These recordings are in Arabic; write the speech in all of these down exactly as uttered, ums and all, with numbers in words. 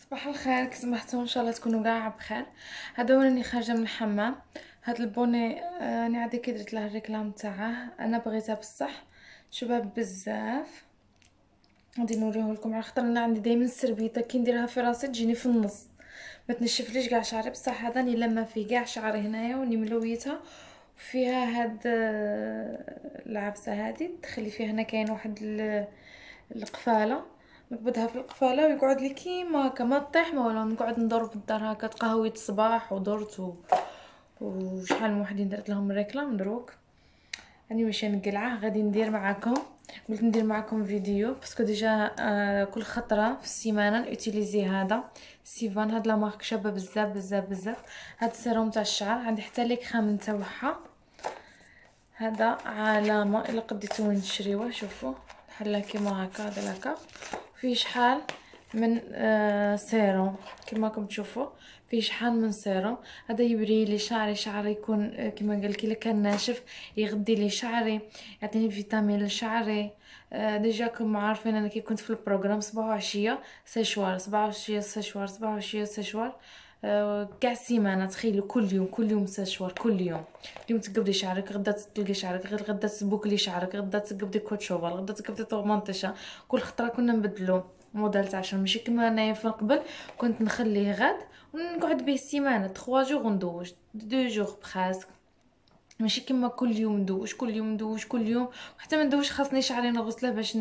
صباح الخير، كي سمحتوا ان شاء الله تكونوا قاع بخير. هذا هو راني خارجه من الحمام. هاد البوني آه، راني عادي كي درت له الريكلام تاعه، انا بغيتها بصح شباب بزاف. غادي نوريه لكم على خاطر انا عندي دائما السربيطه كي نديرها في راسي تجيني في النص، ما تنشفليش كاع شعري. بصح هذا راني لما فيه كاع شعري هنايا وني ملويتها. فيها هاد آه، العبسه هادي تخلي فيها هنا كاين واحد ال- القفاله، نقبضها في القفاله ويقعد لي كيما هكا ما تطيح ما ولا. نقعد ندور في الدار هكا تقهوية الصباح ودرت و... وشحال من وحدين درت لهم الريكلام دروك. راني ماشيه نقلعه غادي ندير معاكم. قلت ندير معاكم فيديو باسكو ديجا آه كل خطره في السيمانه نوتيليزي هذا سيفان. هاد لا مارك شابه بزاف بزاف بزاف. هاد السيروم تاع الشعر عندي حتى لي كريم تاعها. هذا علامه الا قديتو وين تشريوه. شوفوا بحال كيما هكا هذا هكا فيه شحال من آه سيروم كما راكم تشوفوا. فيه شحال من سيروم. هذا يبري لي شعري، شعري يكون آه كما قال كي كان ناشف يغدي لي شعري، يعطيني فيتامين لشعري. آه ديجا كم عارفين انا كي كنت في البروغرام صباح وعشيه سيشوار، صباح وعشيه سيشوار، صباح وعشيه سيشوار. آه، كاع السيمانه تخيلوا كل يوم كل يوم سيشوار كل يوم. اليوم تقبضي شعرك، غدا تلقي شعرك، غير غدا تبوكلي شعرك، غدا تقبضي كوت شوفال، غدا تقبضي طومونطيشا. كل خطره كنا نبدلو موديل تاع شعر، ماشي كيما انايا في قبل كنت نخليه غاد ونقعد به السيمانه تخوا جوغ ندوش دو جوغ بخاسك. ماشي كيما كل يوم ندوش كل يوم ندوش كل يوم. وحتى ما ندوش خاصني شعري نغسله باش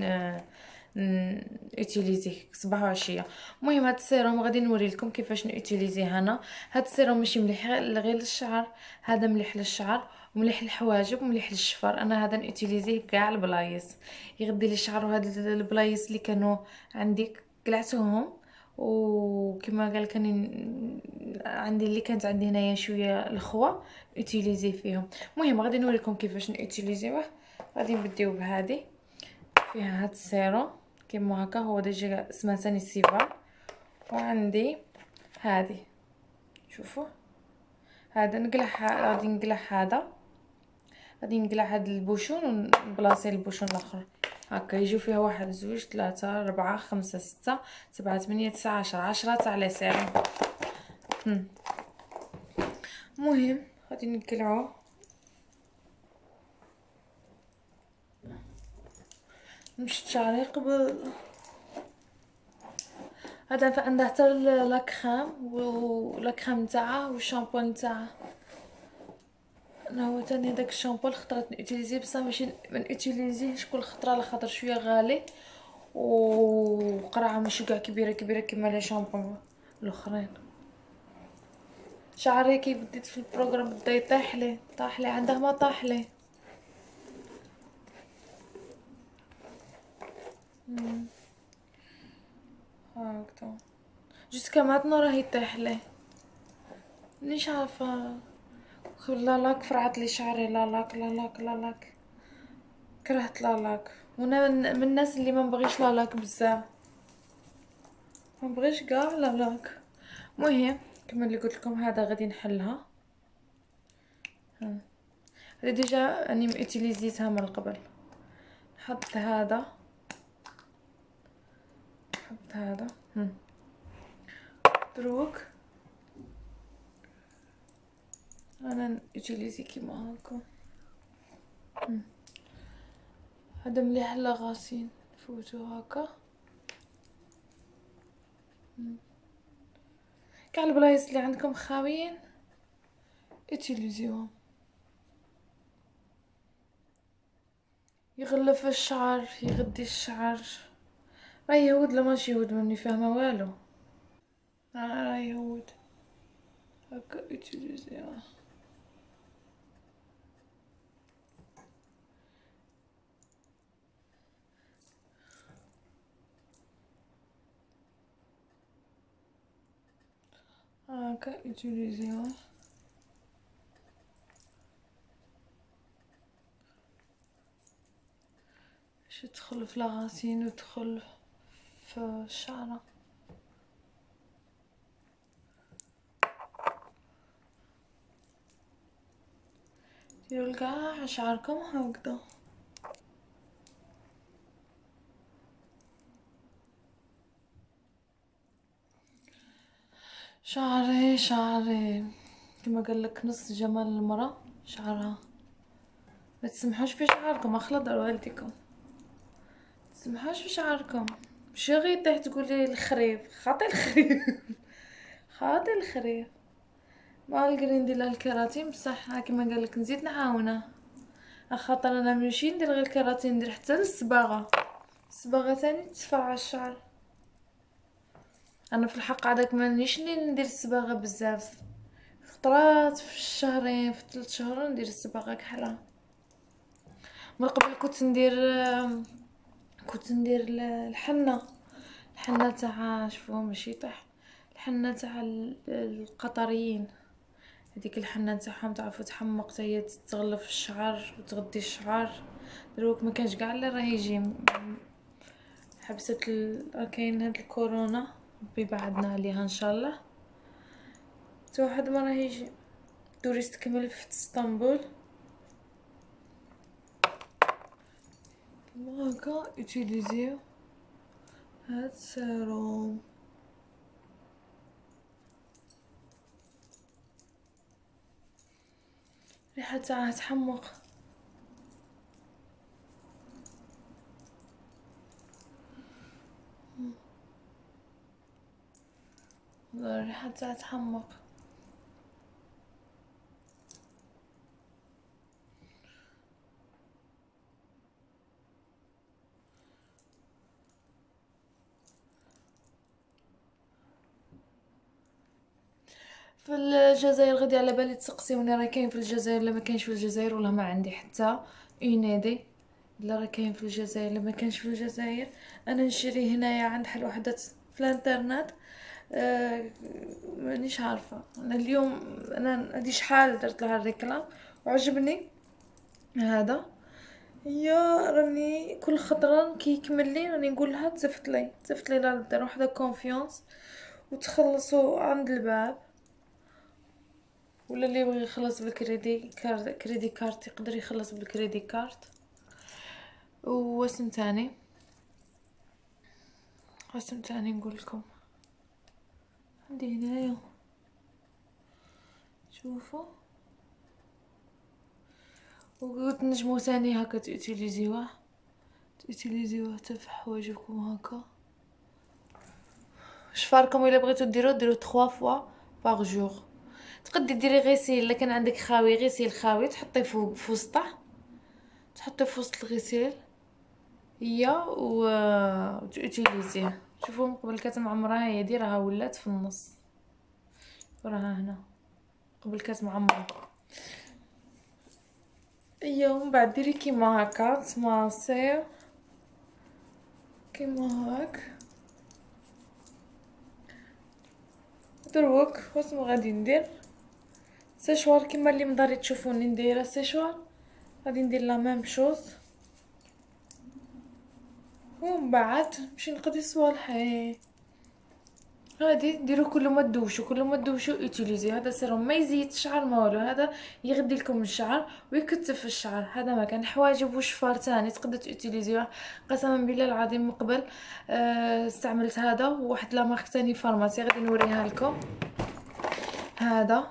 نوتيليزيه صباح وعشيه. المهم هاد السيروم غادي نوري لكم كيفاش نوتيليزيه انا. هاد السيروم ماشي مليح غير للشعر، هذا مليح للشعر ومليح للحواجب ومليح للشفر. انا هذا نوتيليزيه كاع البلايص يغدي لي الشعر. وهاد البلايص اللي كانوا عندي قلعتهم. وكما قال كان عندي اللي كانت عندي هنايا شويه الخوا نوتيليزي فيهم. المهم غادي نوريكم كيفاش نوتيليزيوه. غادي نبداو بهذه فيها هاد السيروم كيما هكا هو ديجا اسمها ثاني سيفا. وعندي هذه شوفوا هذا نقلع، غادي نقلع هذا، غادي نقلع هاد البوشون ونبلاصي البوشون الاخر هكا. يجيو فيها واحد زوج ثلاثة أربعة خمسة ستة سبعة ثمانية تسعة عشرة عشرة تاع لي سيروم. المهم غادي نقلعوه. مشت شعري قبل هذا عنده حتى لا كريم ولا كريم تاعه والشامبو تاعه. انا هو تاني داك الشامبو الخطره نوتيليزي بصح ماشي ما نوتيليزيهش كل خطره على خاطر شويه غالي وقرعه ماشي كاع كبيره كبيره كيما لي شامبو الاخرين. شعري كي بديت في البروغرام بدا يطيح لي طاح لي عنده ما طاح لي. هاكا جوسكا ماتنا راه يطيح لي مانيش عارفه. لا لاك فرعت لي شعري، لا لاك لا لاك لا لاك. كرهت لا لاك وانا من من الناس اللي ما نبغيش لا لاك بزاف، ما نبغيش كاع لا لاك. المهم كما اللي قلت لكم هذا غادي نحلها. ها هذا ديجا راني ميوتيليزيتها من قبل. نحط هذا نحط هذا هم. دروك انا نيوتيليزي كيما هكا. هذا مليح للغاسين فوتو هكا. كاع البلايص اللي عندكم خاويين يوتيليزيوهم. يغلف الشعر يغدي الشعر. راه يهود لا ماشي يهود ماني فاهمه والو. راه يهود هكا يوتيليزيوه. هكا يوتيليزيوه. باش يدخل في لاغاسين ويدخل في الشعره. ديروا كاع شعركم هكذا. شعري شعري كما قال لك نص جمال المرأة شعرها. ما تسمحوش في شعركم، اخلط والديكم، تسمحوش في شعركم. مشي غير يطيح تقولي الخريف، خاطي الخريف خاطي الخريف. ما القري ندير لها الكراتين بصح كيما قال لك نزيد نعاونه، خاطر انا ماشي ندير غير الكراتين، ندير حتى الصباغه. الصباغه تاني تصفر على الشعر. انا في الحق عادك مانيش ندير الصباغه بزاف، خطرات في الشهرين في ثلاث شهور ندير الصباغه كحله. من قبل كنت ندير كنت ندير الحنه الحنه تاع شوفوا ماشي طيح، الحنه تاع القطريين، هذيك الحنه تاعهم تعرفوا تحمق هي تغلف الشعر وتغدي الشعر. دروك ما كانش كاع اللي راه يجي، حبست ال... كاين هاد الكورونا ربي بعدنا عليها ان شاء الله. حتى واحد ما راه يجي توريست كمل في اسطنبول. هكا يوتيليزيو هاد السيروم. ريحة تاعها تحمق، الريحة تاعها تحمق. في الجزائر غادي على بالي تسقسيوني راه كاين في الجزائر ولا ما كاينش في الجزائر، ولا ما عندي حتى اون ايدي لا راه كاين في الجزائر ولا ما كاينش في الجزائر. انا نشري هنايا عند حل وحده في الانترنت. آه مانيش عارفه انا اليوم، انا هادي شحال درت لها الريكلام وعجبني هذا. يا راني كل خطره كي يكمل لي راني نقول لها تزفت لي تزفت لي لا دير وحده كونفيونس وتخلصوا عند الباب، ولا اللي يبغي يخلص بالكريدي كارد كريدي كارت يقدر يخلص بالكريدي كارت. واسم تاني اسم تاني نقول لكم عندي هنايا شوفوا. وقلت نجمو ثاني هكا تيوتيليزيوه تيوتيليزيوه حتى في حوايجكم هكا. شفاركم الا بغيتو ديرو ديرو ثلاث فوا باغ جور. تقدري ديري غسيل الا كان عندك خاوي، غسيل خاوي تحطيه فوق في وسطه، تحطيه في وسط الغسيل هي و تيوتيليزيه. شوفوا من قبل كانت معمره هي دي راها ولات في النص، وراها هنا قبل كانت معمره. ايوا من بعد ديري كيما هكا تماسي كيما هاك. دروك واش غادي ندير سيشوار كيما اللي مداري تشوفوني ندير سيشوار، غادي ندير لا ميم شوز. ومن بعد نمشي نقضي صوالحي. غادي ديروا كل ما تدوشوا كل ما تدوشوا يوتيليزي هذا سيروم، ما يزيد الشعر ما والو، هذا يغدي لكم الشعر ويكتف الشعر. هذا ما كان حواجب وشفار تاني تقدر تيوتيليزيوه. قسما بالله العظيم من قبل أه استعملت هذا وواحد لا مارك تاني فارماسي غادي نوريها لكم. هذا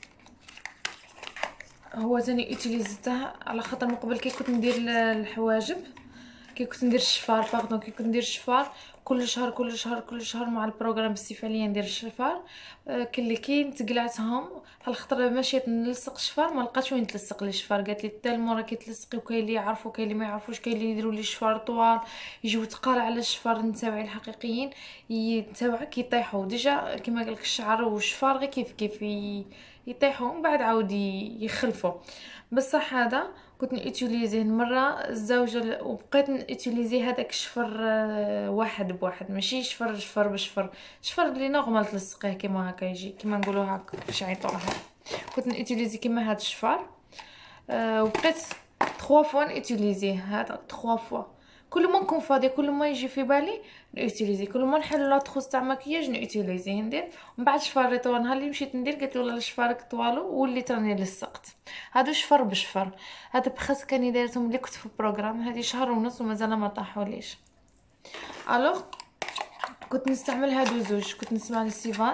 هو تاني يوتيليزيته على خاطر من قبل كي كنت ندير الحواجب، كي كنت ندير الشفار باردون كي كنت ندير الشفار كل شهر كل شهر كل شهر مع البروغرام السيفاليه ندير الشفار. آه كل كي تقلعتهم هالخطره مشيت نلصق الشفار ما لقيتش وين تلصق لي الشفار. قالت لي تالمو راكي تلصقي وكاين اللي يعرفوا كاين اللي ما يعرفوش، كاين اللي يديروا لي الشفار طوال يجيو تقال على الشفار نتاوعي الحقيقيين يتاوعك يطيحوا ديجا كيما قالك الشعر والشفار غير كيف كيف يطيحوا من بعد عاود يخلفوا. بصح هذا كنت نيوتيليزيه مره الزوجه وبقيت نيوتيليزي هذاك الشفر واحد بواحد ماشي شفر شفر بشفر، شفر اللي نورمال تلصقيه كيما هكا يجي كيما نقولوا هكا باش يعيطوا لها. كنت نيوتيليزي كيما هاد الشفر أه وبقيت ثلاث فوا نيوتيليزيه هذا ثلاث فوا. كل ما نكون فاضيه كل ما يجي في بالي نيوتيليزي، كل ما نحل لا تخص تاع مكياج نيوتيليزي ندير. ومن بعد شفاري طوال نهار اللي مشيت ندير قالت لي والله شفارك طوالو وليت راني لصقت. هادو شفر بشفر، هذا بخاص كاني دايرتهم اللي كنت في البروغرام هذه شهر ونص ومازال ما طاحوليش. الوغ كنت نستعمل هادو زوج، كنت نسمع للسيفان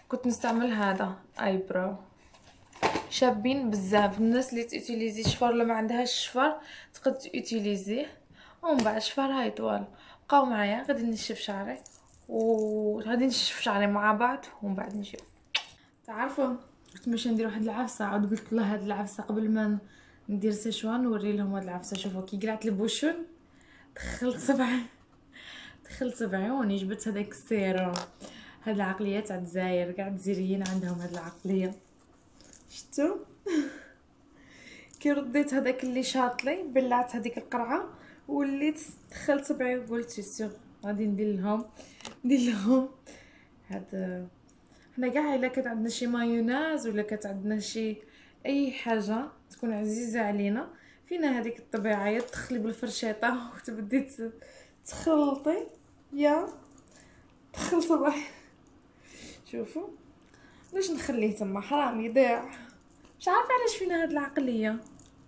كنت نستعمل هذا اي براو شابين بزاف. الناس اللي تيوتيليزي شفر ولا ما عندهاش شفر تقدر تيوتيليزيه، ومن بعد شفرها يطول. بقاو معايا غادي نشف شعري وغادي نشف شعري مع بعض ومن بعد نجيو. تعرفوا كنت ماشي ندير واحد العفسه، عاود قلت الله هاد العفسه قبل ما ندير سيشوان نوري لهم هاد العفسه. شوفوا كي قلعت البوشون دخلت صبعي دخلت صبعوني جبت هذاك السيروم. هاد العقليه تاع الجزائر كاع الجزائريين عندهم هاد العقليه. شفتوا كي رديت هذاك اللي شاطلي بلعت هذيك القرعه وليت دخلت صبعي وقلت سيغ غادي ندير لهم ندير لهم هاد. حنا كاع الا كانت عندنا شي مايونيز ولا كانت عندنا شي اي حاجه تكون عزيزه علينا فينا هذيك الطبيعه، يا تدخلي بالفرشيطه وتبدي تخلطي يا دخل صباحي. شوفوا باش نخليه تما حرام يضيع. مش عارفه علاش فينا هاد العقليه.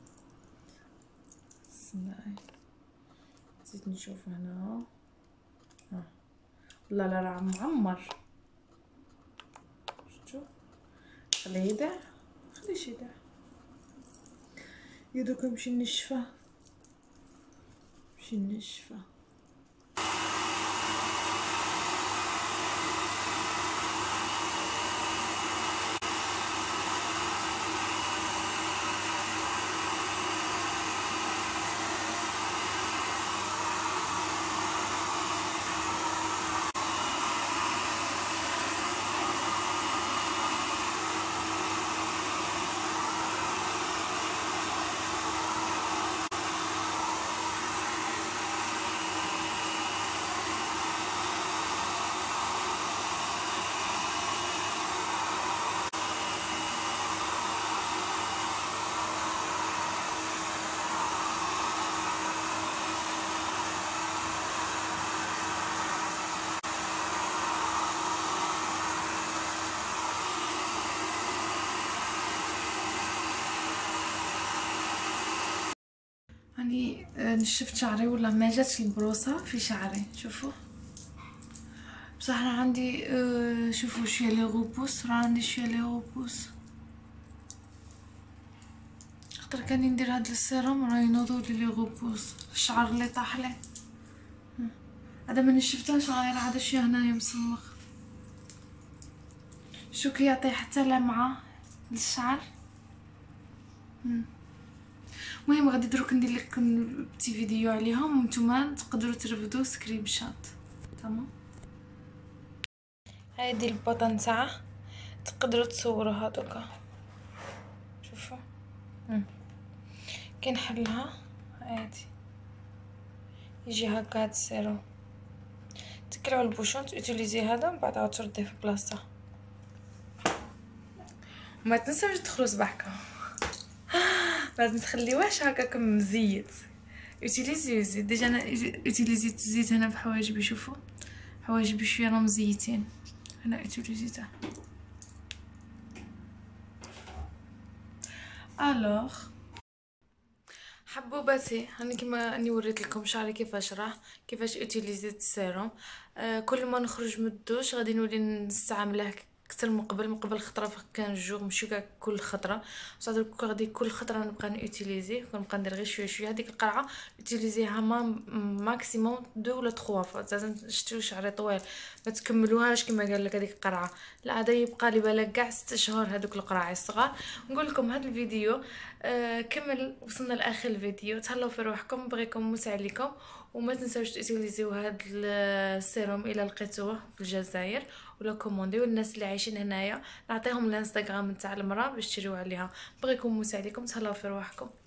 استناي نسيت نشوف هنا. ها والله لا راه معمر. شفتوا خليه يضيع خليه يضيع. يا دوكا نمشي نشفه نمشي نشفه. راني نشفت شعري ولا ما جاتش البروصه في شعري. شوفوا بصح انا عندي أه شوفوا شويه لي غوبوس، راه عندي شويه لي غوبوس خاطر كاني ندير هاد السيروم راه ينوضوا لي لي غوبوس الشعر اللي طاح لي. هذا ما نشفتهاش غير عاد شويه هنايا مسلخ. شو كيعطي حتى لمعه للشعر. المهم غادي دروك ندير لكم بتي فيديو عليهم وانتم تقدروا ترفدوا سكرين شات. تمام هادي البطه نتاعها تقدروا تصوروا هذوكا. شوفوا كي نحلها عادي يجي هكا هاد السيروم تكلعوا البوشون تيوتيليزي هذا من بعد عاود ترديه في بلاصته. ما تنساوش تدخلوا صباحكم لازم تخليوهش هكاكم مزيت. يوتيليزي زيت ديجا انا يوتيليزيت الزيت هنا في حواجبي. شوفوا حواجبي شويه راهم مزيتين هنا يوتيليزيته. الوغ حبوباتي هاني كيما اني وريت لكم شعري كيفاش راه كيفاش اوتيليزيت السيروم. آه كل ما نخرج من الدوش غادي نولي نستعمله اكثر من قبل. من قبل خطره كان جوغ ماشي كاع كل خطره، بصح درك غادي كل خطره نبقى نوتيليزي ونبقى ندير غير شويه شويه. هذيك القرعه اوتيليزيها ما ماكسيموم دو ولا ثلاثة فوا. لازم شتو شعري طويل ما تكملوهاش كما قال لك هذيك القرعه، لا هذا يبقى لي بالك كاع ستة شهور هذوك القراعي الصغار. نقول لكم هذا الفيديو آه كمل وصلنا لاخر الفيديو. تهلاو في روحكم بغيكم موسع عليكم وما تنساوش تيوتيليزيو هذا السيروم الى لقيتوه في الجزائر ولا كومونديو. الناس اللي عايشين هنايا نعطيهم الانستغرام نتاع المراه باش تشريو عليها. بغيكم موسع عليكم تهلاو في روحكم.